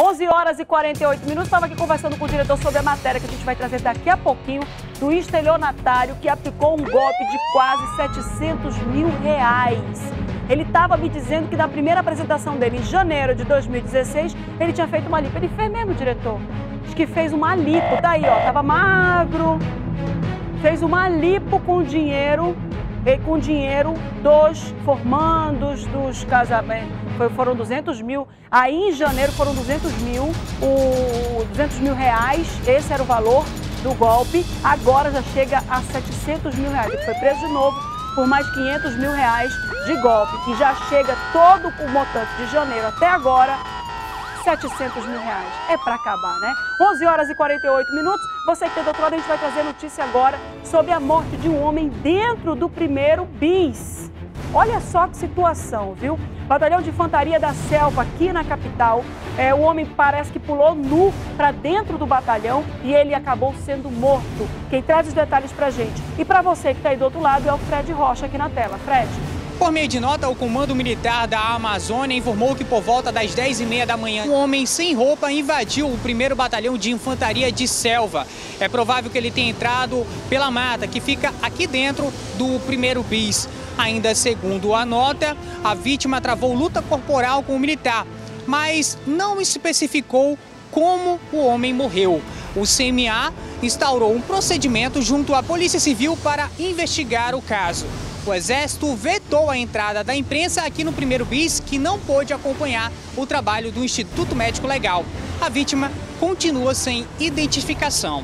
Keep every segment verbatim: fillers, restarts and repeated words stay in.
onze horas e quarenta e oito minutos, estava aqui conversando com o diretor sobre a matéria que a gente vai trazer daqui a pouquinho, do estelionatário que aplicou um golpe de quase setecentos mil reais. Ele estava me dizendo que na primeira apresentação dele, em janeiro de dois mil e dezesseis, ele tinha feito uma lipo. Ele fez mesmo, diretor? Diz que fez uma lipo, tá aí, ó, tava magro, fez uma lipo com dinheiro, e com dinheiro dos formandos, dos casamentos, foram duzentos mil, aí em janeiro foram duzentos mil, o, duzentos mil reais, esse era o valor do golpe, agora já chega a setecentos mil reais, ele foi preso de novo por mais quinhentos mil reais de golpe, que já chega todo o montante de janeiro até agora, setecentos mil reais. É para acabar, né? onze horas e quarenta e oito minutos. Você que tem doutorado, a gente vai trazer notícia agora sobre a morte de um homem dentro do primeiro bis. Olha só que situação, viu? Batalhão de Infantaria da Selva, aqui na capital. É, o homem parece que pulou nu para dentro do batalhão e ele acabou sendo morto. Quem traz os detalhes pra gente e para você que está aí do outro lado é o Fred Rocha aqui na tela. Fred. Por meio de nota, o Comando Militar da Amazônia informou que por volta das dez e meia da manhã, um homem sem roupa invadiu o primeiro Batalhão de Infantaria de Selva. É provável que ele tenha entrado pela mata, que fica aqui dentro do primeiro bis. Ainda segundo a nota, a vítima travou luta corporal com o militar, mas não especificou como o homem morreu. O C M A instaurou um procedimento junto à Polícia Civil para investigar o caso. O Exército vetou a entrada da imprensa aqui no primeiro bis, que não pôde acompanhar o trabalho do Instituto Médico Legal. A vítima continua sem identificação.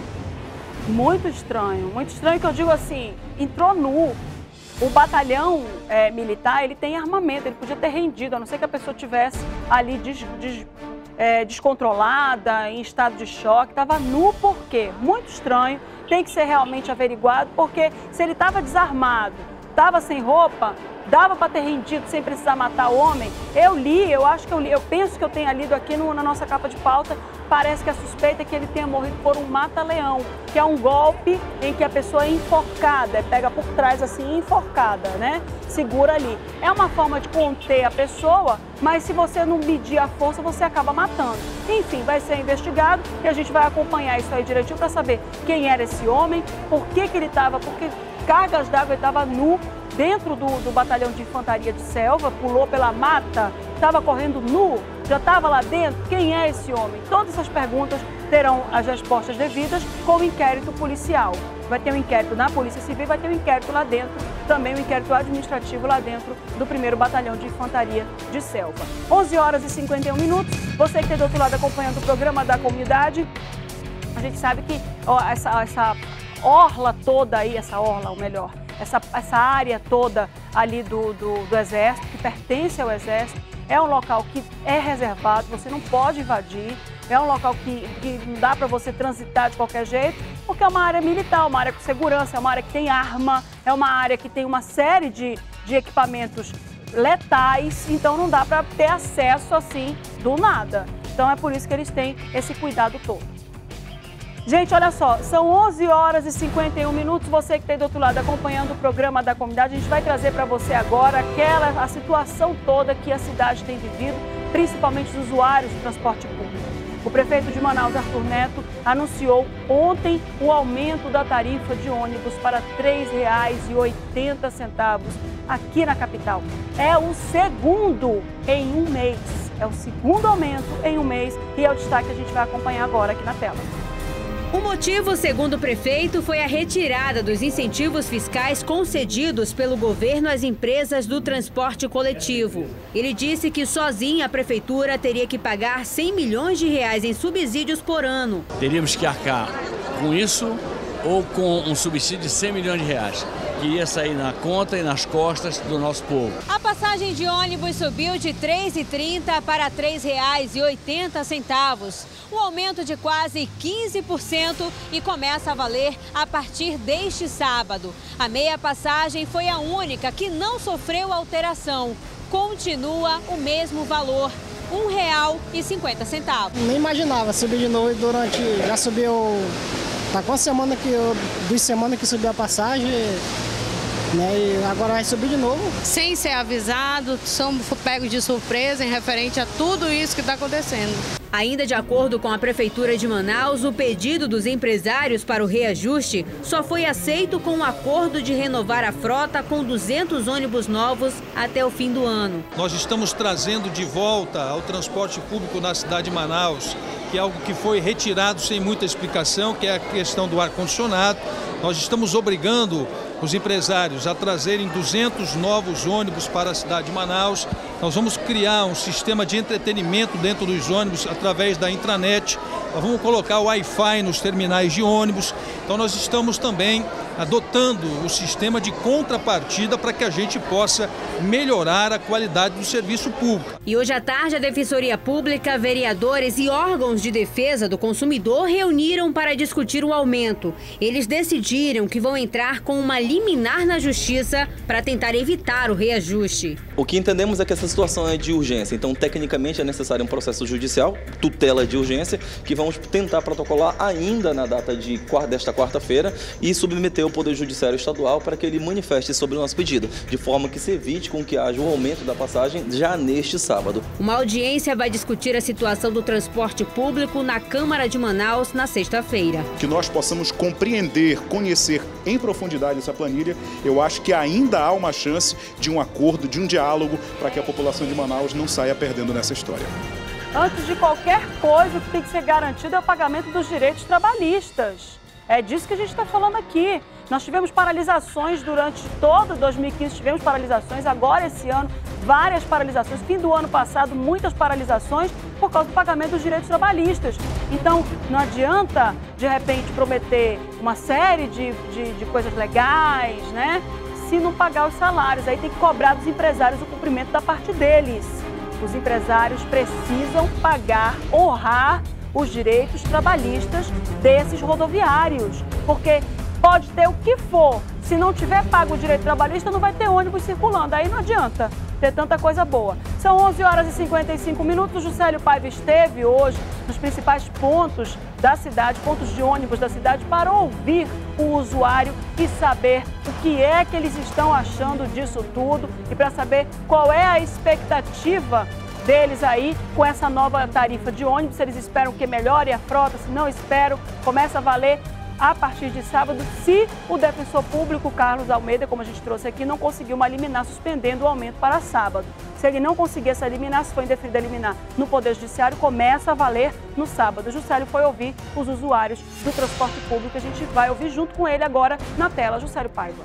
Muito estranho, muito estranho que eu digo assim, entrou nu. O batalhão é, militar, ele tem armamento, ele podia ter rendido, a não ser que a pessoa tivesse ali des, des, é, descontrolada, em estado de choque, estava nu por quê? Muito estranho, tem que ser realmente averiguado, porque se ele estava desarmado, estava sem roupa, dava para ter rendido sem precisar matar o homem. Eu li, eu acho que eu li, eu penso que eu tenha lido aqui no, na nossa capa de pauta, parece que a suspeita é que ele tenha morrido por um mata-leão, que é um golpe em que a pessoa é enforcada, é pega por trás assim, enforcada, né? Segura ali. É uma forma de conter a pessoa, mas se você não medir a força, você acaba matando. Enfim, vai ser investigado e a gente vai acompanhar isso aí direitinho para saber quem era esse homem, por que que ele estava, porque cargas d'água, ele estava nu dentro do, do batalhão de infantaria de selva, pulou pela mata, estava correndo nu, já estava lá dentro. Quem é esse homem? Todas essas perguntas terão as respostas devidas com o inquérito policial. Vai ter um inquérito na Polícia Civil, vai ter um inquérito lá dentro, também um inquérito administrativo lá dentro do primeiro Batalhão de Infantaria de Selva. onze horas e cinquenta e um minutos, você que está do outro lado acompanhando o programa da comunidade, a gente sabe que ó, essa... essa orla toda aí, essa orla, ou melhor, essa, essa área toda ali do, do, do Exército, que pertence ao Exército, é um local que é reservado, você não pode invadir, é um local que, que não dá para você transitar de qualquer jeito, porque é uma área militar, uma área com segurança, é uma área que tem arma, é uma área que tem uma série de, de equipamentos letais, então não dá para ter acesso assim do nada. Então é por isso que eles têm esse cuidado todo. Gente, olha só, são onze horas e cinquenta e um minutos, você que está do outro lado acompanhando o programa da comunidade, a gente vai trazer para você agora aquela, a situação toda que a cidade tem vivido, principalmente os usuários do transporte público. O prefeito de Manaus, Arthur Neto, anunciou ontem o aumento da tarifa de ônibus para três reais e oitenta centavos aqui na capital. É o segundo em um mês, é o segundo aumento em um mês e é o destaque que a gente vai acompanhar agora aqui na tela. O motivo, segundo o prefeito, foi a retirada dos incentivos fiscais concedidos pelo governo às empresas do transporte coletivo. Ele disse que sozinha a prefeitura teria que pagar cem milhões de reais em subsídios por ano. Teríamos que arcar com isso ou com um subsídio de cem milhões de reais, que ia sair na conta e nas costas do nosso povo. A passagem de ônibus subiu de três reais e trinta centavos para três reais e oitenta centavos. Um aumento de quase quinze por cento e começa a valer a partir deste sábado. A meia passagem foi a única que não sofreu alteração. Continua o mesmo valor, um real e cinquenta centavos. Nem imaginava subir de novo durante... Já subiu... Tá com a semana que eu... Duas semanas que subiu a passagem... Né? E agora vai subir de novo. Sem ser avisado, somos pegos de surpresa em referente a tudo isso que está acontecendo. Ainda de acordo com a Prefeitura de Manaus, o pedido dos empresários para o reajuste só foi aceito com o acordo de renovar a frota com duzentos ônibus novos até o fim do ano. Nós estamos trazendo de volta ao transporte público na cidade de Manaus, que é algo que foi retirado sem muita explicação, que é a questão do ar-condicionado. Nós estamos obrigando os empresários a trazerem duzentos novos ônibus para a cidade de Manaus. Nós vamos criar um sistema de entretenimento dentro dos ônibus através da intranet. Nós vamos colocar o Wi-Fi nos terminais de ônibus. Então nós estamos também adotando o sistema de contrapartida para que a gente possa melhorar a qualidade do serviço público. E hoje à tarde a Defensoria Pública, vereadores e órgãos de defesa do consumidor reuniram para discutir o aumento. Eles decidiram que vão entrar com uma liminar na justiça para tentar evitar o reajuste. O que entendemos é que essa situação é de urgência, então tecnicamente é necessário um processo judicial, tutela de urgência, que vamos tentar protocolar ainda na data de, desta quarta-feira e submeter ao Poder Judiciário Estadual para que ele manifeste sobre o nosso pedido, de forma que se evite com que haja o aumento da passagem já neste sábado. Uma audiência vai discutir a situação do transporte público na Câmara de Manaus na sexta-feira. Que nós possamos compreender, conhecer em profundidade essa planilha, eu acho que ainda há uma chance de um acordo, de um diálogo, para que a população de Manaus não saia perdendo nessa história. Antes de qualquer coisa, o que tem que ser garantido é o pagamento dos direitos trabalhistas. É disso que a gente está falando aqui. Nós tivemos paralisações durante todo dois mil e quinze, tivemos paralisações, agora esse ano, várias paralisações. Fim do ano passado, muitas paralisações por causa do pagamento dos direitos trabalhistas. Então, não adianta, de repente, prometer uma série de, de, de coisas legais, né? Se não pagar os salários. Aí tem que cobrar dos empresários o cumprimento da parte deles. Os empresários precisam pagar, honrar os direitos trabalhistas desses rodoviários, porque pode ter o que for, se não tiver pago o direito trabalhista, não vai ter ônibus circulando, aí não adianta ter tanta coisa boa. São onze horas e cinquenta e cinco minutos, o Juscelio Paiva esteve hoje nos principais pontos da cidade, pontos de ônibus da cidade, para ouvir o usuário e saber o que é que eles estão achando disso tudo e para saber qual é a expectativa deles aí com essa nova tarifa de ônibus, se eles esperam que melhore a frota, se não esperam, começa a valer a partir de sábado, se o defensor público Carlos Almeida, como a gente trouxe aqui, não conseguiu uma liminar suspendendo o aumento para sábado. Se ele não conseguir essa liminar, se for indeferido a liminar no Poder Judiciário, começa a valer no sábado. O Juscelio foi ouvir os usuários do transporte público, a gente vai ouvir junto com ele agora na tela. Juscelio Paiva.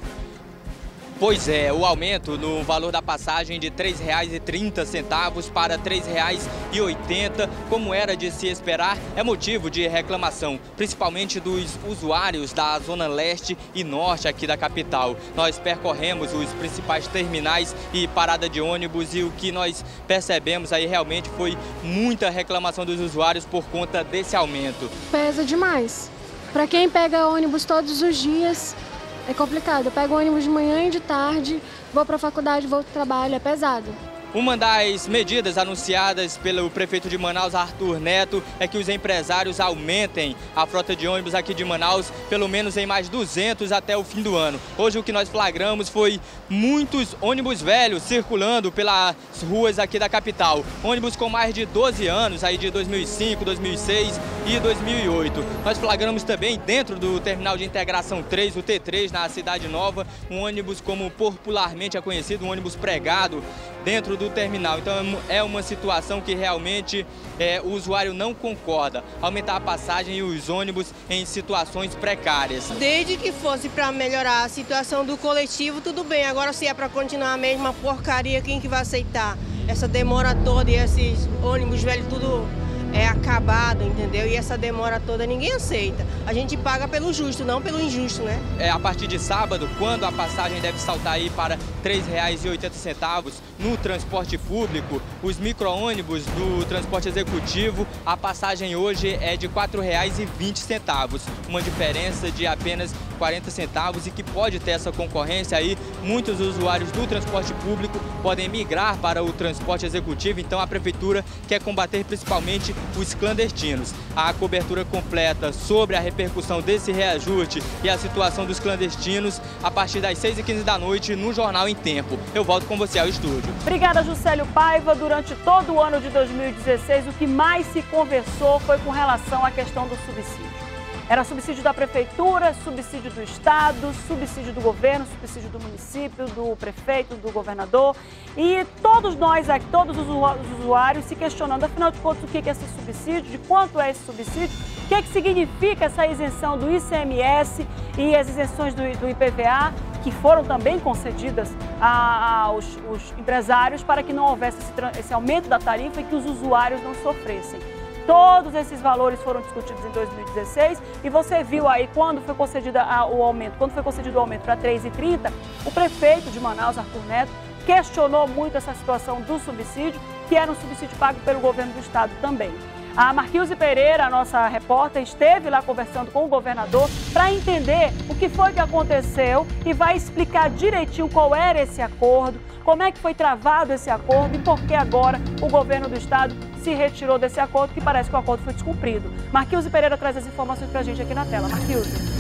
Pois é, o aumento no valor da passagem de três reais e trinta centavos para três reais e oitenta centavos, como era de se esperar, é motivo de reclamação, principalmente dos usuários da zona leste e norte aqui da capital. Nós percorremos os principais terminais e parada de ônibus e o que nós percebemos aí realmente foi muita reclamação dos usuários por conta desse aumento. Pesa demais. Para quem pega ônibus todos os dias, é complicado. Eu pego ônibus de manhã e de tarde, vou para a faculdade, vou para o trabalho, é pesado. Uma das medidas anunciadas pelo prefeito de Manaus, Arthur Neto, é que os empresários aumentem a frota de ônibus aqui de Manaus, pelo menos em mais duzentos até o fim do ano. Hoje o que nós flagramos foi muitos ônibus velhos circulando pelas ruas aqui da capital. Ônibus com mais de doze anos, aí de dois mil e cinco, dois mil e seis e dois mil e oito. Nós flagramos também dentro do terminal de integração três, o T três, na Cidade Nova, um ônibus como popularmente é conhecido, um ônibus pregado dentro do terminal. Então é uma situação que realmente é, o usuário não concorda. Aumentar a passagem e os ônibus em situações precárias. Desde que fosse para melhorar a situação do coletivo, tudo bem. Agora se é para continuar a mesma porcaria, quem que vai aceitar? Essa demora toda e esses ônibus velhos tudo é acabado, entendeu? E essa demora toda ninguém aceita. A gente paga pelo justo, não pelo injusto, né? É, a partir de sábado, quando a passagem deve saltar aí para três reais e oitenta centavos no transporte público, os micro-ônibus do transporte executivo, a passagem hoje é de quatro reais e vinte centavos, uma diferença de apenas quarenta centavos e que pode ter essa concorrência aí. Muitos usuários do transporte público podem migrar para o transporte executivo, então a Prefeitura quer combater principalmente os clandestinos. A cobertura completa sobre a repercussão desse reajuste e a situação dos clandestinos a partir das seis e quinze da noite no Jornal em Tempo. Eu volto com você ao estúdio. Obrigada, Juscelio Paiva. Durante todo o ano de dois mil e dezesseis, o que mais se conversou foi com relação à questão do subsídio. Era subsídio da Prefeitura, subsídio do Estado, subsídio do governo, subsídio do município, do prefeito, do governador. E todos nós aqui, todos os usuários se questionando, afinal de contas, o que é esse subsídio, de quanto é esse subsídio, o que, é que significa essa isenção do I C M S e as isenções do, do I P V A, que foram também concedidas a, aos, aos empresários para que não houvesse esse, esse aumento da tarifa e que os usuários não sofressem. Todos esses valores foram discutidos em dois mil e dezesseis e você viu aí quando foi concedido o aumento, quando foi concedido o aumento para três reais e trinta centavos, o prefeito de Manaus, Arthur Neto, questionou muito essa situação do subsídio, que era um subsídio pago pelo governo do estado também. A Marquilze Pereira, a nossa repórter, esteve lá conversando com o governador para entender o que foi que aconteceu e vai explicar direitinho qual era esse acordo, como é que foi travado esse acordo e por que agora o governo do estado se retirou desse acordo, que parece que o acordo foi descumprido. Marquilze Pereira traz as informações para a gente aqui na tela. Marquilze.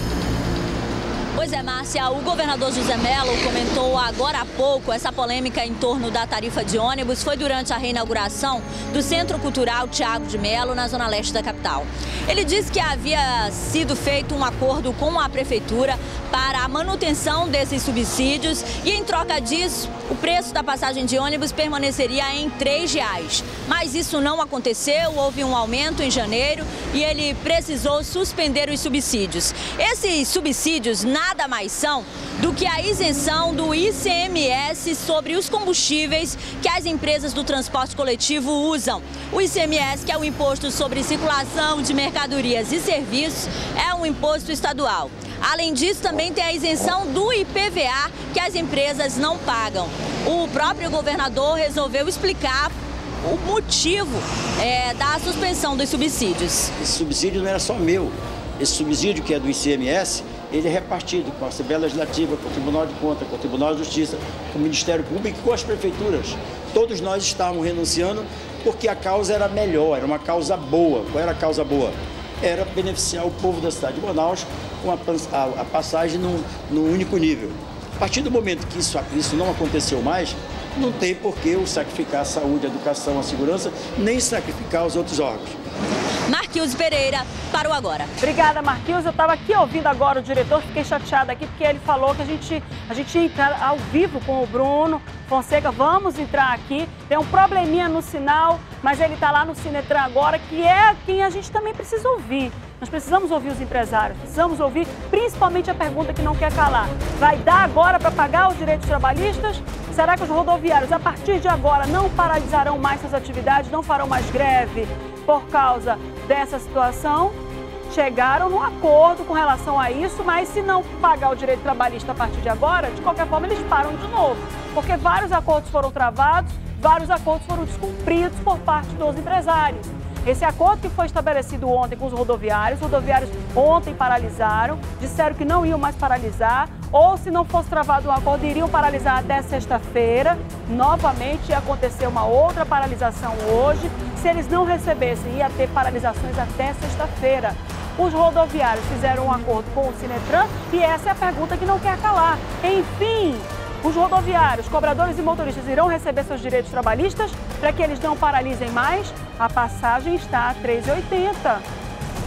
Pois é, Márcia, o governador José Mello comentou agora há pouco essa polêmica em torno da tarifa de ônibus. Foi durante a reinauguração do Centro Cultural Tiago de Mello, na zona leste da capital. Ele disse que havia sido feito um acordo com a prefeitura para a manutenção desses subsídios e, em troca disso, o preço da passagem de ônibus permaneceria em três reais. Mas isso não aconteceu, houve um aumento em janeiro e ele precisou suspender os subsídios. Esses subsídios nada mais são do que a isenção do I C M S sobre os combustíveis que as empresas do transporte coletivo usam. O I C M S, que é o Imposto sobre Circulação de Mercadorias e Serviços, é um imposto estadual. Além disso, também tem a isenção do I P V A, que as empresas não pagam. O próprio governador resolveu explicar o motivo é, da suspensão dos subsídios. Esse subsídio não era só meu. Esse subsídio, que é do I C M S, ele é repartido com a Assembleia Legislativa, com o Tribunal de Contas, com o Tribunal de Justiça, com o Ministério Público e com as prefeituras. Todos nós estávamos renunciando porque a causa era melhor, era uma causa boa. Qual era a causa boa? Era beneficiar o povo da cidade de Manaus com a, a, a passagem num, num único nível. A partir do momento que isso, isso não aconteceu mais, não tem por que eu sacrificar a saúde, a educação, a segurança, nem sacrificar os outros órgãos. Marquilze Pereira, para o Agora. Obrigada, Marquilze. Eu estava aqui ouvindo agora o diretor, fiquei chateada aqui porque ele falou que a gente, a gente ia entrar ao vivo com o Bruno Fonseca. Vamos entrar aqui, tem um probleminha no sinal, mas ele está lá no Cinetran agora, que é quem a gente também precisa ouvir. Nós precisamos ouvir os empresários, precisamos ouvir principalmente a pergunta que não quer calar. Vai dar agora para pagar os direitos trabalhistas? Será que os rodoviários, a partir de agora, não paralisarão mais suas atividades, não farão mais greve por causa dessa situação? Chegaram num acordo com relação a isso, mas se não pagar o direito trabalhista a partir de agora, de qualquer forma eles param de novo. Porque vários acordos foram travados, vários acordos foram descumpridos por parte dos empresários. Esse acordo que foi estabelecido ontem com os rodoviários, os rodoviários ontem paralisaram, disseram que não iam mais paralisar, ou se não fosse travado um acordo, iriam paralisar até sexta-feira. Novamente ia acontecer uma outra paralisação hoje. Se eles não recebessem, ia ter paralisações até sexta-feira. Os rodoviários fizeram um acordo com o Cinetran e essa é a pergunta que não quer calar. Enfim, os rodoviários, cobradores e motoristas irão receber seus direitos trabalhistas para que eles não paralisem mais? A passagem está a três reais e oitenta centavos.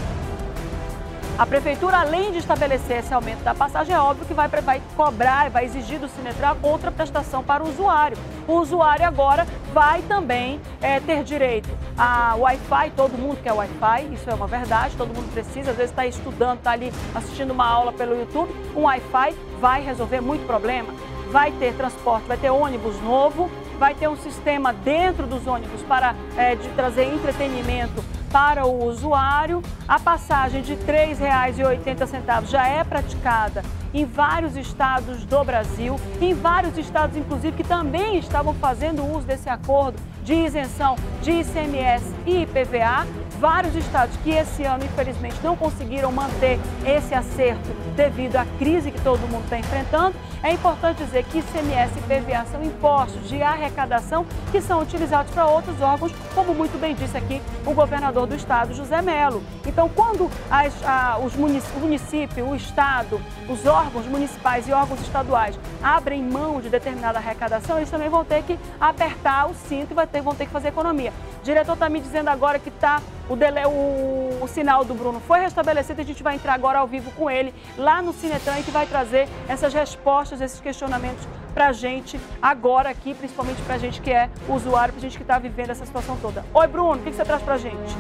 A Prefeitura, além de estabelecer esse aumento da passagem, é óbvio que vai, vai cobrar, vai exigir do Cinetran outra prestação para o usuário. O usuário agora vai também é, ter direito a Wi-Fi, todo mundo quer Wi-Fi, isso é uma verdade, todo mundo precisa, às vezes está estudando, está ali assistindo uma aula pelo YouTube, um Wi-Fi vai resolver muito problema. Vai ter transporte, vai ter ônibus novo, vai ter um sistema dentro dos ônibus para é, de trazer entretenimento para o usuário. A passagem de três reais e oitenta centavos já é praticada em vários estados do Brasil, em vários estados, inclusive, que também estavam fazendo uso desse acordo de isenção de I C M S e I P V A. vários estados que esse ano, infelizmente, não conseguiram manter esse acerto devido à crise que todo mundo está enfrentando. É importante dizer que I C M S e I P V A são impostos de arrecadação que são utilizados para outros órgãos, como muito bem disse aqui o governador do estado, José Mello. Então, quando as, a, os munic o município, o estado, os órgãos municipais e órgãos estaduais abrem mão de determinada arrecadação, eles também vão ter que apertar o cinto e vai ter, vão ter que fazer economia. O diretor está me dizendo agora que tá, o, dele, o, o sinal do Bruno foi restabelecido, a gente vai entrar agora ao vivo com ele lá no Cinetran, que vai trazer essas respostas, esses questionamentos para a gente agora aqui, principalmente para a gente que é usuário, para a gente que está vivendo essa situação toda. Oi, Bruno, o que, que você traz para a gente?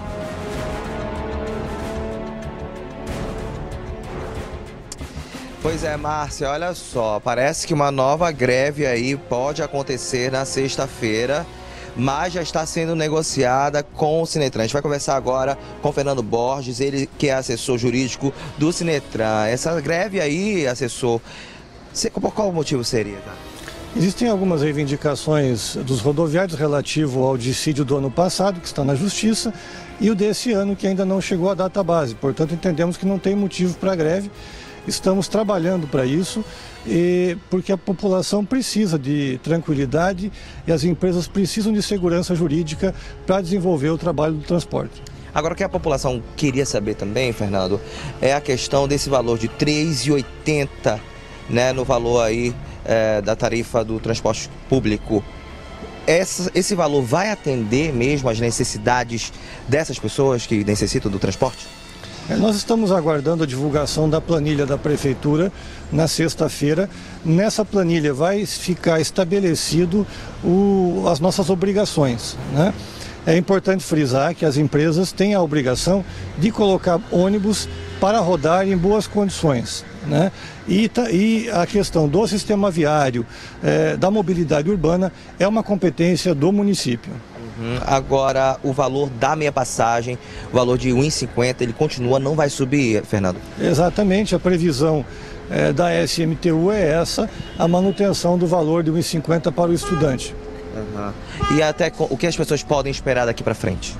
Pois é, Márcia, olha só, parece que uma nova greve aí pode acontecer na sexta-feira, mas já está sendo negociada com o Cinetran. A gente vai conversar agora com o Fernando Borges, ele que é assessor jurídico do Cinetran. Essa greve aí, assessor, qual o motivo seria, tá? Existem algumas reivindicações dos rodoviários relativo ao dissídio do ano passado, que está na Justiça, e o desse ano, que ainda não chegou à data base. Portanto, entendemos que não tem motivo para a greve. Estamos trabalhando para isso, e porque a população precisa de tranquilidade e as empresas precisam de segurança jurídica para desenvolver o trabalho do transporte. Agora, o que a população queria saber também, Fernando, é a questão desse valor de três reais e oitenta centavos, né, no valor aí é, da tarifa do transporte público. Essa, esse valor vai atender mesmo às necessidades dessas pessoas que necessitam do transporte? Nós estamos aguardando a divulgação da planilha da Prefeitura na sexta-feira. Nessa planilha vai ficar estabelecido o, as nossas obrigações, né? É importante frisar que as empresas têm a obrigação de colocar ônibus para rodar em boas condições, né? E, e a questão do sistema viário, é, da mobilidade urbana, é uma competência do município. Uhum. Agora, o valor da meia passagem, o valor de um real e cinquenta centavos, ele continua, não vai subir, Fernando? Exatamente, a previsão é, da S M T U é essa, a manutenção do valor de um real e cinquenta centavos para o estudante. Uhum. E até o que as pessoas podem esperar daqui para frente?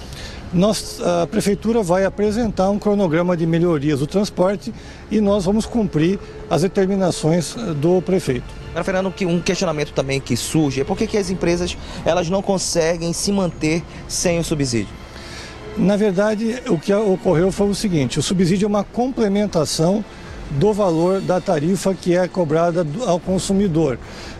Nós, a Prefeitura vai apresentar um cronograma de melhorias do transporte e nós vamos cumprir as determinações do prefeito. Agora, Fernando, um questionamento também que surge é por que, que as empresas elas não conseguem se manter sem o subsídio? Na verdade, o que ocorreu foi o seguinte: o subsídio é uma complementação do valor da tarifa que é cobrada ao consumidor.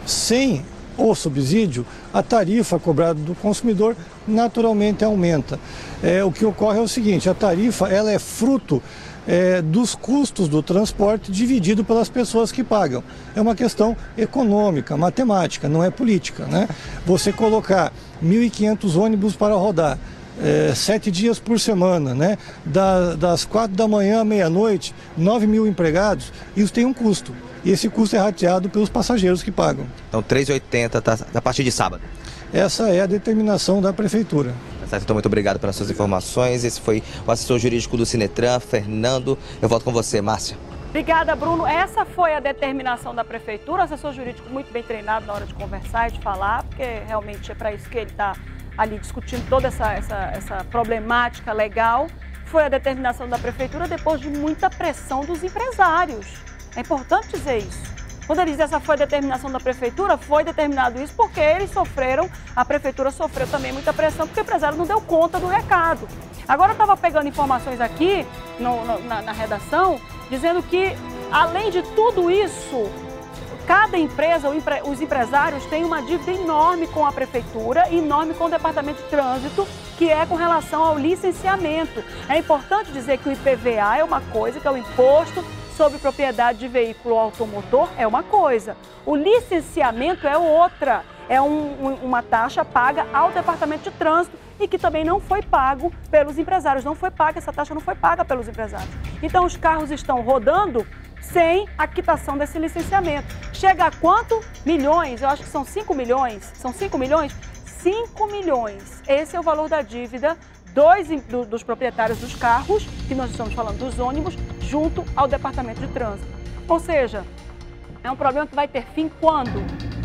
Sem o subsídio, a tarifa cobrada do consumidor naturalmente aumenta. É, o que ocorre é o seguinte: a tarifa ela é fruto É, dos custos do transporte dividido pelas pessoas que pagam. É uma questão econômica, matemática, não é política, né? Você colocar mil e quinhentos ônibus para rodar, é, sete dias por semana, né? Da, das quatro da manhã à meia-noite, nove mil empregados, isso tem um custo. E esse custo é rateado pelos passageiros que pagam. Então, três reais e oitenta centavos tá, a partir de sábado? Essa é a determinação da Prefeitura. Então, muito obrigado pelas suas informações. Esse foi o assessor jurídico do Cinetran, Fernando. Eu volto com você, Márcia. Obrigada, Bruno. Essa foi a determinação da Prefeitura. O assessor jurídico muito bem treinado na hora de conversar e de falar, porque realmente é para isso que ele está ali discutindo toda essa, essa, essa problemática legal. Foi a determinação da Prefeitura depois de muita pressão dos empresários. É importante dizer isso. Quando ele diz essa foi a determinação da Prefeitura, foi determinado isso porque eles sofreram, a Prefeitura sofreu também muita pressão, porque o empresário não deu conta do recado. Agora eu estava pegando informações aqui no, no, na, na redação, dizendo que, além de tudo isso, cada empresa, os empresários têm uma dívida enorme com a Prefeitura, enorme com o Departamento de Trânsito, que é com relação ao licenciamento. É importante dizer que o I P V A é uma coisa, que é o Imposto sobre Propriedade de Veículo Automotor, é uma coisa. O licenciamento é outra. É um, um, uma taxa paga ao Departamento de Trânsito e que também não foi pago pelos empresários. Não foi paga, essa taxa não foi paga pelos empresários. Então, os carros estão rodando sem a quitação desse licenciamento. Chega a quanto? Milhões, eu acho que são cinco milhões. São cinco milhões? cinco milhões. Esse é o valor da dívida Dois do, dos proprietários dos carros, que nós estamos falando dos ônibus, junto ao Departamento de Trânsito. Ou seja, é um problema que vai ter fim quando?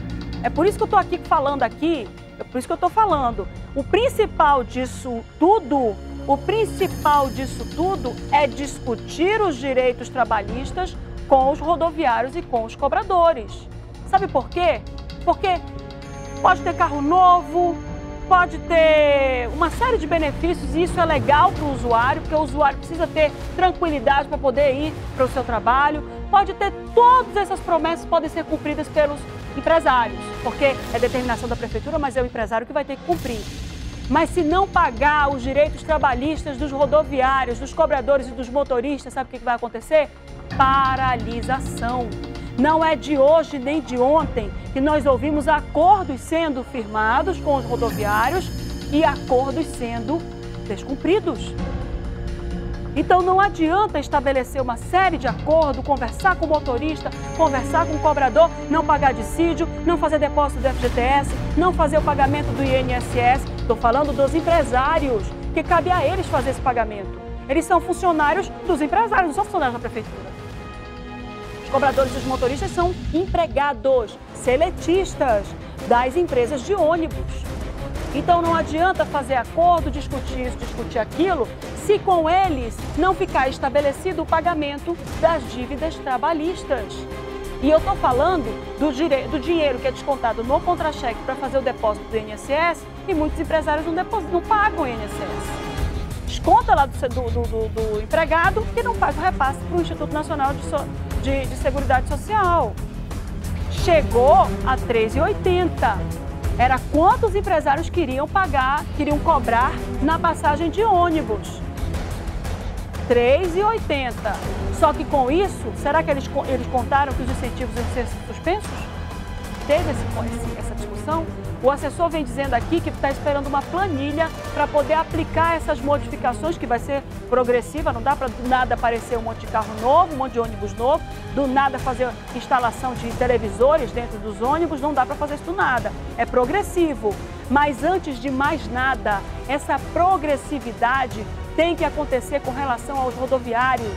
É por isso que eu estou aqui falando aqui, é por isso que eu estou falando. O principal disso tudo O principal disso tudo é discutir os direitos trabalhistas com os rodoviários e com os cobradores. Sabe por quê? Porque pode ter carro novo, pode ter uma série de benefícios e isso é legal para o usuário, porque o usuário precisa ter tranquilidade para poder ir para o seu trabalho. Pode ter todas essas promessas podem ser cumpridas pelos empresários, porque é determinação da prefeitura, mas é o empresário que vai ter que cumprir. Mas se não pagar os direitos trabalhistas dos rodoviários, dos cobradores e dos motoristas, sabe o que vai acontecer? Paralisação. Não é de hoje nem de ontem que nós ouvimos acordos sendo firmados com os rodoviários e acordos sendo descumpridos. Então não adianta estabelecer uma série de acordos, conversar com o motorista, conversar com o cobrador, não pagar dissídio, não fazer depósito do F G T S, não fazer o pagamento do I N S S. Estou falando dos empresários, que cabe a eles fazer esse pagamento. Eles são funcionários dos empresários, não são funcionários da prefeitura. Os cobradores e os motoristas são empregados, seletistas das empresas de ônibus. Então não adianta fazer acordo, discutir isso, discutir aquilo, se com eles não ficar estabelecido o pagamento das dívidas trabalhistas. E eu estou falando do, dire... do dinheiro que é descontado no contra-cheque para fazer o depósito do I N S S e muitos empresários não, deposit... não pagam o I N S S. Desconta lá do, do, do, do empregado e não faz o repasse para o Instituto Nacional de, so... de, de Seguridade Social. Chegou a três reais e oitenta centavos. Era quanto os empresários queriam pagar, queriam cobrar na passagem de ônibus. três reais e oitenta centavos. Só que com isso, será que eles, eles contaram que os incentivos iam ser suspensos? Teve esse, essa discussão? O assessor vem dizendo aqui que está esperando uma planilha para poder aplicar essas modificações, que vai ser progressiva, não dá para do nada aparecer um monte de carro novo, um monte de ônibus novo, do nada fazer instalação de televisores dentro dos ônibus, não dá para fazer isso do nada. É progressivo, mas antes de mais nada, essa progressividade tem que acontecer com relação aos rodoviários.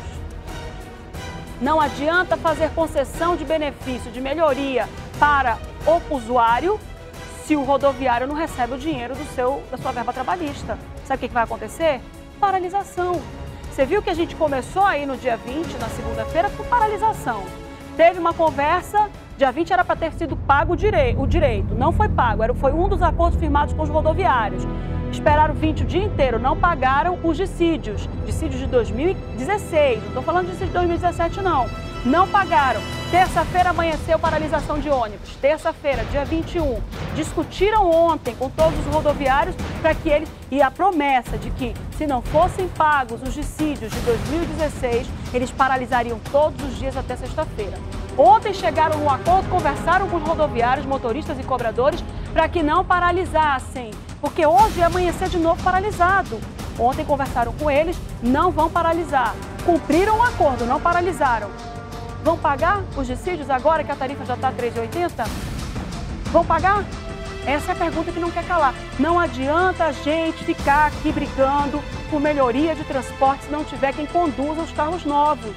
Não adianta fazer concessão de benefício, de melhoria para o usuário, se o rodoviário não recebe o dinheiro do seu, da sua verba trabalhista. Sabe o que vai acontecer? Paralisação. Você viu que a gente começou aí no dia vinte, na segunda-feira, com paralisação. Teve uma conversa, dia vinte era para ter sido pago o direito, o direito, não foi pago, era, foi um dos acordos firmados com os rodoviários. Esperaram vinte o dia inteiro, não pagaram os dissídios, dissídios de dois mil e dezesseis, não estou falando de dissídio de dois mil e dezessete não. Não pagaram. Terça-feira amanheceu paralisação de ônibus. Terça-feira, dia vinte e um, discutiram ontem com todos os rodoviários para que eles... E a promessa de que, se não fossem pagos os dissídios de dois mil e dezesseis, eles paralisariam todos os dias até sexta-feira. Ontem chegaram num acordo, conversaram com os rodoviários, motoristas e cobradores para que não paralisassem, porque hoje ia amanhecer de novo paralisado. Ontem conversaram com eles, não vão paralisar. Cumpriram o acordo, não paralisaram. Vão pagar os dissídios agora que a tarifa já está três reais e oitenta centavos? Vão pagar? Essa é a pergunta que não quer calar. Não adianta a gente ficar aqui brigando por melhoria de transporte se não tiver quem conduza os carros novos.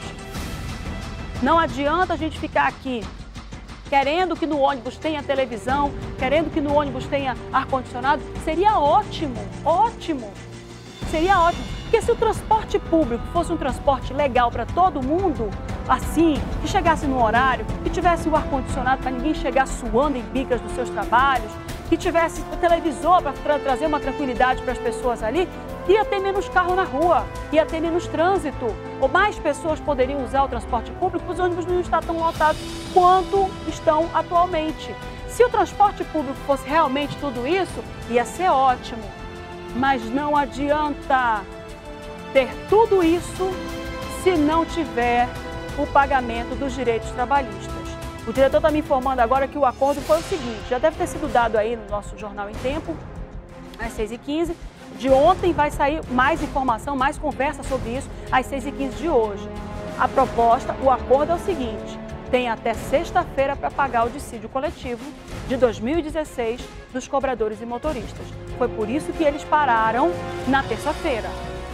Não adianta a gente ficar aqui querendo que no ônibus tenha televisão, querendo que no ônibus tenha ar-condicionado. Seria ótimo, ótimo. Seria ótimo. Porque se o transporte público fosse um transporte legal para todo mundo, assim, que chegasse no horário, que tivesse o ar-condicionado para ninguém chegar suando em bicas dos seus trabalhos, que tivesse o televisor para tra trazer uma tranquilidade para as pessoas ali, ia ter menos carro na rua, ia ter menos trânsito, ou mais pessoas poderiam usar o transporte público, os ônibus não estão tão lotados quanto estão atualmente. Se o transporte público fosse realmente tudo isso, ia ser ótimo. Mas não adianta ter tudo isso se não tiver o pagamento dos direitos trabalhistas. O diretor está me informando agora que o acordo foi o seguinte, já deve ter sido dado aí no nosso Jornal em Tempo, às seis e quinze. De ontem vai sair mais informação, mais conversa sobre isso, às seis e quinze de hoje. A proposta, o acordo é o seguinte, tem até sexta-feira para pagar o dissídio coletivo de dois mil e dezesseis dos cobradores e motoristas. Foi por isso que eles pararam na terça-feira.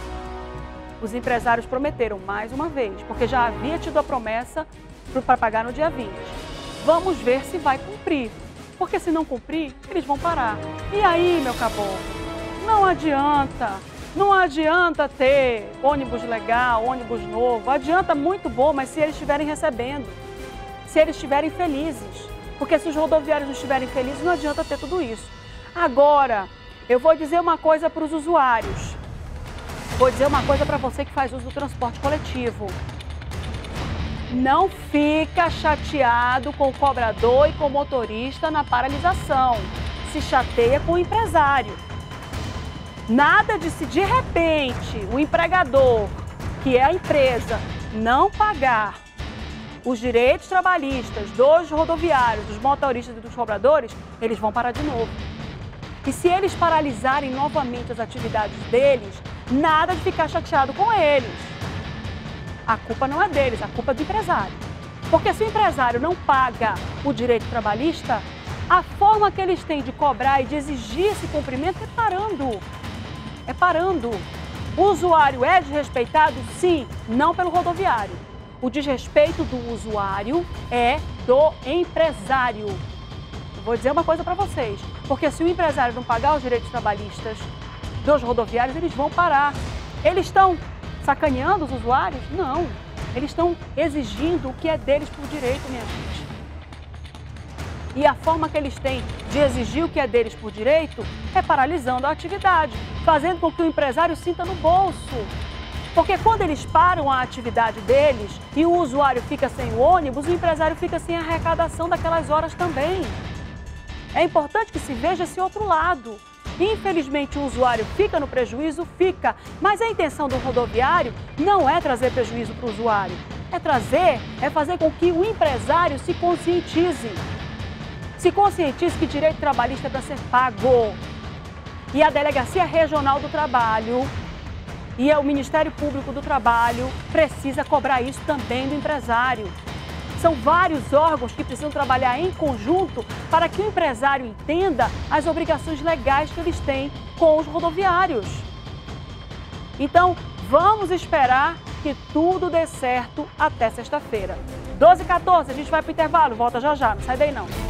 Os empresários prometeram mais uma vez, porque já havia tido a promessa para pagar no dia vinte. Vamos ver se vai cumprir, porque se não cumprir, eles vão parar. E aí, meu caboclo, não adianta, Não adianta ter ônibus legal, ônibus novo. Adianta muito bom, mas se eles estiverem recebendo, se eles estiverem felizes. Porque se os rodoviários não estiverem felizes, não adianta ter tudo isso. Agora, eu vou dizer uma coisa para os usuários. Vou dizer uma coisa para você que faz uso do transporte coletivo. Não fica chateado com o cobrador e com o motorista na paralisação. Se chateia com o empresário. Nada de se de repente o empregador, que é a empresa, não pagar os direitos trabalhistas dos rodoviários, dos motoristas e dos cobradores, eles vão parar de novo. E se eles paralisarem novamente as atividades deles, nada de ficar chateado com eles. A culpa não é deles, a culpa é do empresário. Porque se o empresário não paga o direito trabalhista, a forma que eles têm de cobrar e de exigir esse cumprimento é parando. É parando. O usuário é desrespeitado? Sim, não pelo rodoviário. O desrespeito do usuário é do empresário. Eu vou dizer uma coisa para vocês, porque se o empresário não pagar os direitos trabalhistas dos rodoviários, eles vão parar. Eles estão sacaneando os usuários? Não. Eles estão exigindo o que é deles por direito, minha gente. E a forma que eles têm de exigir o que é deles por direito é paralisando a atividade, fazendo com que o empresário sinta no bolso. Porque quando eles param a atividade deles e o usuário fica sem o ônibus, o empresário fica sem a arrecadação daquelas horas também. É importante que se veja esse outro lado. Infelizmente, o usuário fica no prejuízo, fica. Mas a intenção do rodoviário não é trazer prejuízo para o usuário. É trazer, é fazer com que o empresário se conscientize. Se conscientize que direito trabalhista é para ser pago. E a Delegacia Regional do Trabalho e o Ministério Público do Trabalho precisa cobrar isso também do empresário. São vários órgãos que precisam trabalhar em conjunto para que o empresário entenda as obrigações legais que eles têm com os rodoviários. Então, vamos esperar que tudo dê certo até sexta-feira. doze e quatorze, a gente vai para o intervalo, volta já já, não sai daí não.